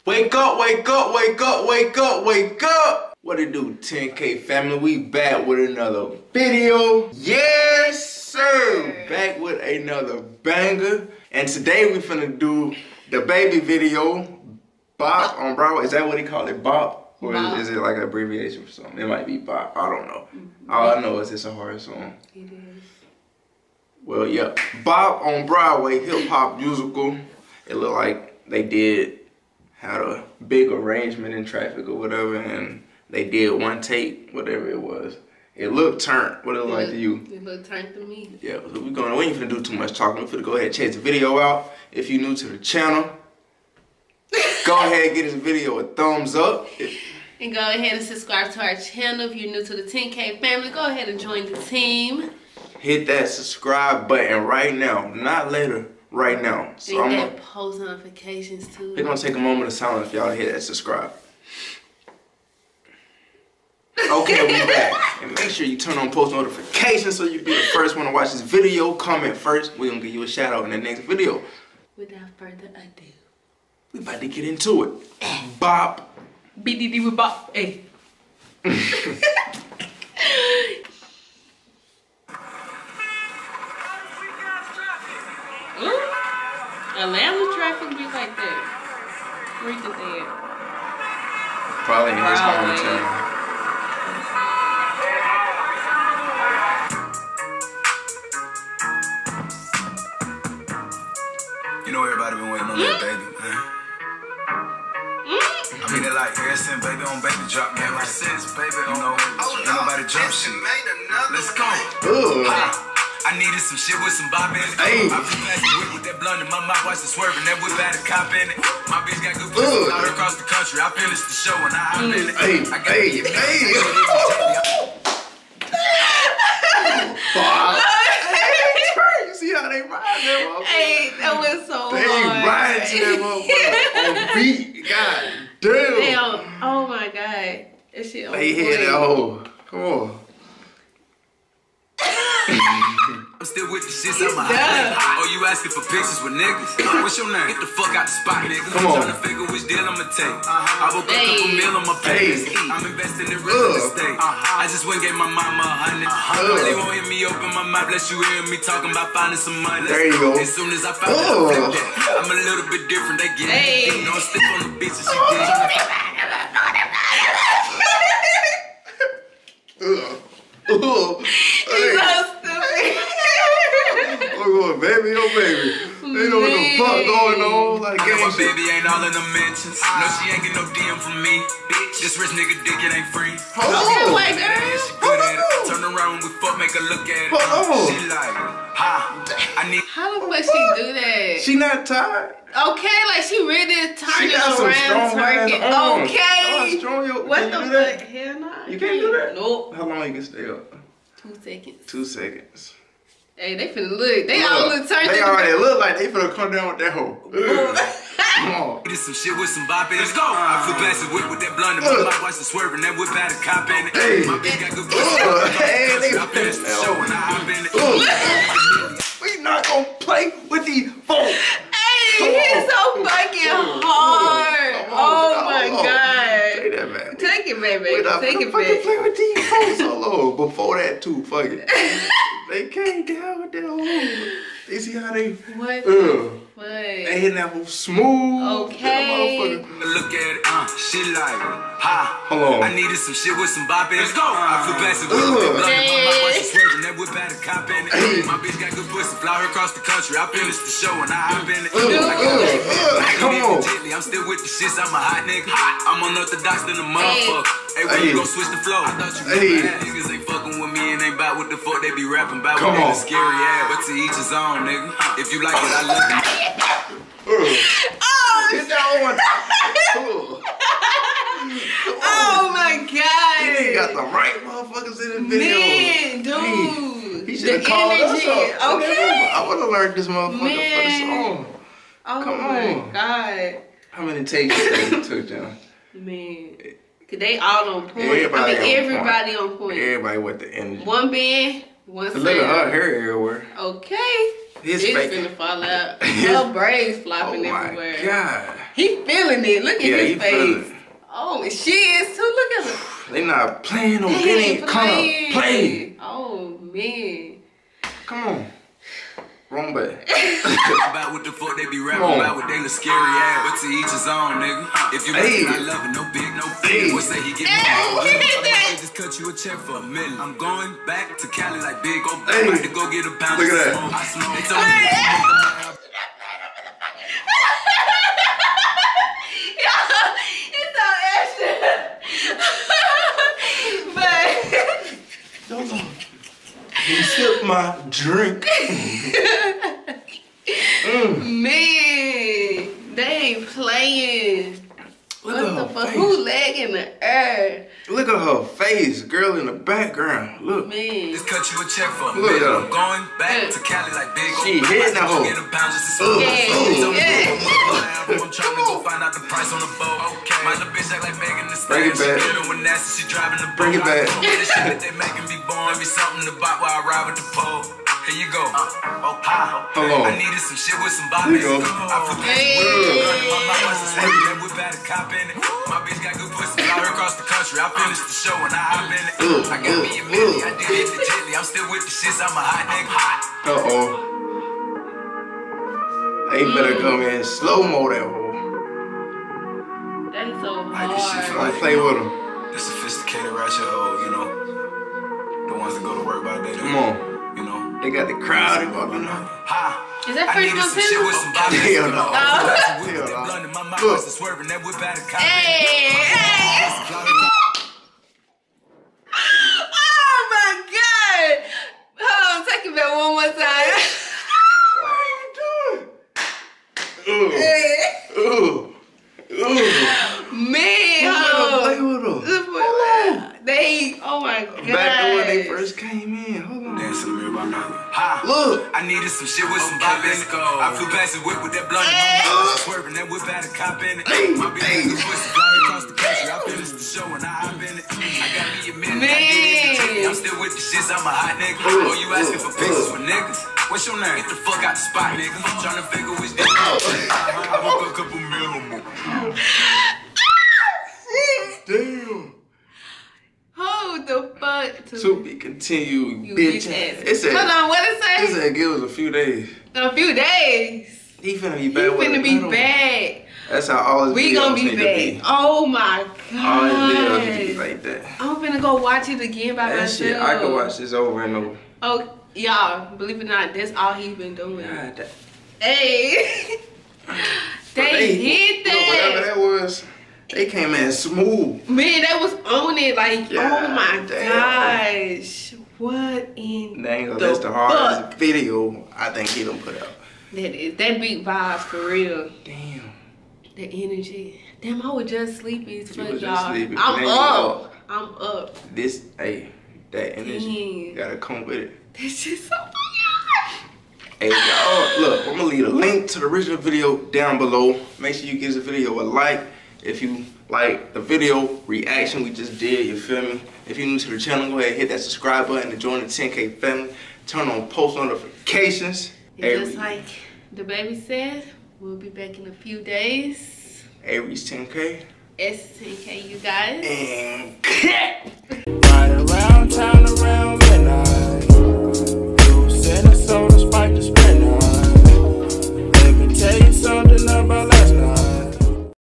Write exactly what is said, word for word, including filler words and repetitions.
Wake up, wake up, wake up, wake up, wake up! What it do, ten K family? We back with another video. Yes, sir! Back with another banger. And today we finna do the baby video. B O P on Broadway. Is that what he called it? B O P? Or Bop. Is, is it like an abbreviation for something? It might be B O P. I don't know. Mm-hmm. All I know is it's a hard song. It is. Well, yeah. B O P on Broadway, hip hop musical. It looked like they did, had a big arrangement in traffic or whatever, and they did one take, whatever it was. It looked turned. What it looked like to you? It looked turned to me. Yeah, so we're gonna, we ain't finna do too much talking. We're finna go ahead and check the video out. If you're new to the channel, go ahead and give this video a thumbs up. If, And go ahead and subscribe to our channel. If you're new to the ten K family, go ahead and join the team. hit that subscribe button right now, not later, right now. So and I'm get post notifications too. We're gonna take a moment of silence for y'all to hit that subscribe. Okay, we back. And make sure you turn on post notifications so you be the first one to watch this video. Comment first. We're gonna give you a shout out in the next video. Without further ado, We about to get into it. B O P. B D D with B O P. Hey. Ooh, Atlanta traffic be like that. Where you think they at? Probably in his Broadway. hometown. You know everybody been waiting on that baby, man. I mean, it like ever since baby on baby drop, man. Ever since baby, you know, ain't nobody jump shit. Let's go. Ugh. I needed some shit with some bop in it. Hey. I flew past the whip with that blunt in my mouth, watched it swerving. That whip had a cop in it. My bitch got good pussy, Ugh. fly her across the country. I finished the show and I hop in it. Hey, I got hey, me a hey. You see how they ride that motherfucker? Hey, that was so They hard. ride to that motherfucker on beat. God damn. Damn. Oh my god. That shit on They hit point. that hole. Come on. I'm still with the shits on my done. head. Oh, you asking for pictures with niggas? What's your name? Get the fuck out the spot, nigga. Come on. I'm trying to figure which deal I'ma take. I woke up a couple Hey. meal on my Hey. plate. I'm investing in real Ugh. estate. I just went and gave my mama a hundred. Really won't hear me open my mouth, bless you hearing me talking about finding some money. There you go. As soon as I found out, I Ugh. flipped that. I'm a little bit different, they get Hey. it. You know, I stick on the beach and she did. Ugh. Ugh. Hey. So stupid. Oh, baby, oh, baby. They know what the fuck going on. Like, I know my gang shit. baby ain't all in the mentions. No, she ain't get no D M from me. Bitch, this rich nigga dick, it ain't free. Hold Oh on. my Yeah, god. she good at it. Turn around when we fuck, make her look at it. Hold on. She like, ha, I need. How the fuck she do that? She not tired. Okay, like she really She turning got some around, strong ass twerking. arms. Okay. Oh, strong. Yo, What can the you do that? fuck? Hell no. You can't do that? Nope. How long you can stay up? Two seconds. Two seconds. Hey, they finna look. They Look, all look turned. They in the- already look like they finna come down with that hoe. Ugh. Come on. Did some shit with some bop in it. Let's go. I flew past the whip with that blunt in my Ugh. mouth, watched it swerving. That whip had a cop in it. Hey. My bitch got good Ugh. pussy. Hey, they I finished the show and I hop in it. Ugh. We not gonna play with these folks. Hey, Come he's on. so fucking hard. Come on. Oh my Come on. god. Take that back. Take it, baby. We not Take finna it fucking back. play with these folks. Hello. Before that too, fuck it. They can't down with that hoe. They see how they What? Ugh. What? They hitting that hoe smooth. Okay. That motherfucker. Look at it, uh, she like, ha. Hold on. I needed some shit with some bop in it. Let's go. I flew past the whip Ugh. with that blunt in my mouth, Hey. watched it swerving. That whip had a cop in it. Hey. My bitch got good pussy, fly her across the country. I finished the show and I hop in it. Ugh, I got ugh, that ugh. shit. Come on. Gently. I'm still with the shits, I'm a hot nigga. I'm unorthodox than a motherfucker. Hey, when Hey. you gon' switch the flow? I thought you Hey. hey. Niggas ain't fucking with me and ain't about what the fuck they be rapping about. Come What on. they scary ass, but to each his own, nigga. If you like it, I love it. Ugh. Oh, Get that one. Ugh. oh my He god. ain't got the right motherfuckers in this video. Man, dude. He The should have called us energy. up. Okay. I would have learned this motherfucker for the Man. song. Oh Come my on. god. How many takes you think it took, John? Man. Cause they all on point. Everybody I mean, on everybody on point. Everybody with the energy. One band, one Look at her sound. hair everywhere. Okay. His It's fake. finna fall out. His- Her braids Oh flopping my everywhere. god. He feeling it. Look at Yeah, his he face. feeling it. Oh, and she is too. Look at her. They not playing no They game. ain't Come on, playing. play. Oh man. Come on. Wrong button. About what the fuck they be rapping about, what they look scary ass. But to each his own, nigga. If you Hey. I love it, no big, no Hey. big. What say he get Hey, more? he did I'm that. gonna just cut you a check for a million. I'm going back to Cali like big old Hey. about to go get a pound. Look at that. I smoke. They told me Hey. to smoke It's so extra. But You sip my drink. mm. man, they ain't playing. Look What at the her fuck? face. Who leg in the air? Look at her face. Girl in the background. Look. Man. Just cut you a check for a Look at million. her. I'm going back to Cali like big old She hitting that hoe. Get a pound just to Ugh. smoke. Yeah, They told me yeah. to go to my album. I'm trying to go find out the price on the boat. Okay. My little bitch act like Megan the Bring it Stallion. back. She get her when nasty, she driving the boat. Bring it back. The shit that they making me born. Be something to buy while I ride with the pole. Here you go. Uh, okay. Hold on. I needed some shit with some Here bobbies. you go. I put that Hey. shit with my mouth. I was swerving that whip had a cop in it. My bitch got good pussy. Fly her across the country. I finished the show and I hop in it. Ugh, I got me a ugh, milli. ugh. I did it legitly. I'm still with the shits. I'm a hot nigga. Uh oh. They better come in slow mo that hoe. That's so I do shit for hard. Don't play with them. The sophisticated ratchet hoe, you know. The ones that go to work by day. Come on. You know. They got the crowd involved in them. Ha. Is that I French needed some Montana? shit with some bobbies. Hell no. Oh. Hell no. Blunt in my mouth, Look. I was swerving that whip had a cop. Hey, hey. Oh my God. Hold on, take it back one more time. Ooh. Ooh. Ooh. Man, You better hold play on. with them. They, oh my God. Back to when they first came in. Hold on. Dance in the mirror by now. Ha. Look. I needed some shit with some bobbies. I flew past the whip with that blunt in my Hey. mouth. I was swerving that whip had a cop in it. Hey. My bitch Hey. got good pussy. Fly her across the country. I finished the show and I hop in it. I got me a minute. I did it legitly. I'm still with the shits. I'm a hot nigga. Ooh, Oh, you asking ooh, for pictures ooh. with niggas? What's your name? Get the fuck out the spot, nigga. I'm trying to figure which nigga. I woke up a couple million. Damn. Hold the fuck to, To be continued, you bitch. bitch ass. It said, Hold on, what it it say? said give us a few days. A few days. He finna be He back with finna a be battle. back. That's how all his We videos gonna be need to back. be. Oh my All his videos need to be God. like that. I'm finna go watch it again by That myself. shit, I can watch this over and over. Oh, y'all, believe it or not, that's all he's been doing. God, that, Hey. they, they- hit look, whatever that. that was, they came in smooth. Man, that was on it. Like, Yeah, oh my damn. gosh. What in That ain't gonna, the that's the hardest fuck? video I think he done put out. That is, that beat vibes for real. Damn. The energy. Damn, I was just sleepy as You fuck, was just y'all. sleepy. I'm Now you up. up. I'm up. This, hey, that energy Dang. gotta come with it. This shit's so fire. Hey, y'all, look, I'm gonna leave a link to the original video down below. Make sure you give this video a like if you like the video reaction we just did, you feel me? If you're new to the channel, go ahead and hit that subscribe button to join the ten K family. Turn on post notifications. And just like the baby said, we'll be back in a few days. Aries ten K. S ten K, you guys. And Ride around town around